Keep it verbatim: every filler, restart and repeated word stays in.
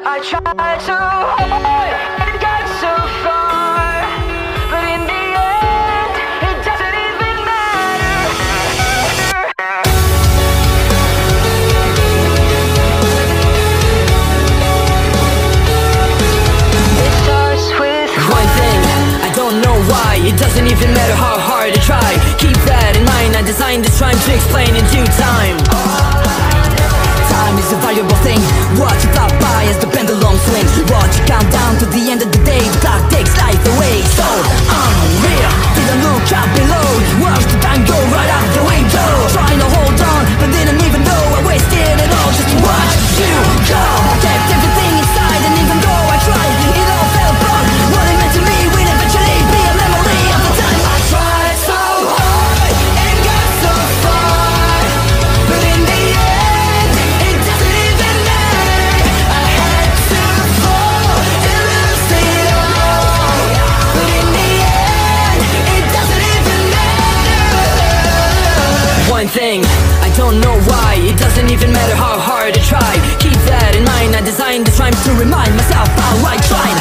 I tried so hard and got so far, but in the end, it doesn't even matter. It starts with one thing, I don't know why. It doesn't even matter how hard I try. Keep that in mind, I designed this rhyme to explain in due time. Time is a valuable thing. Watch it fly by as the pendulum swings. Watch it count down to the end of the day. The clock takes life away. So unreal, didn't look up below. Watch the time go right out the window. Trying to hold on, but didn't even know I wasted it all just to watch you go. I kept everything inside, and even though I tried, it all fell apart. What it meant to me will eventually be a memory of the time I tried so hard and got so far, but in the end, it doesn't even matter. I had to fall and lose it all, but in the end, it doesn't even matter. One thing, I don't know why. It doesn't even matter how hard I try. Keep that in mind, I designed this rhyme to remind myself how I tried.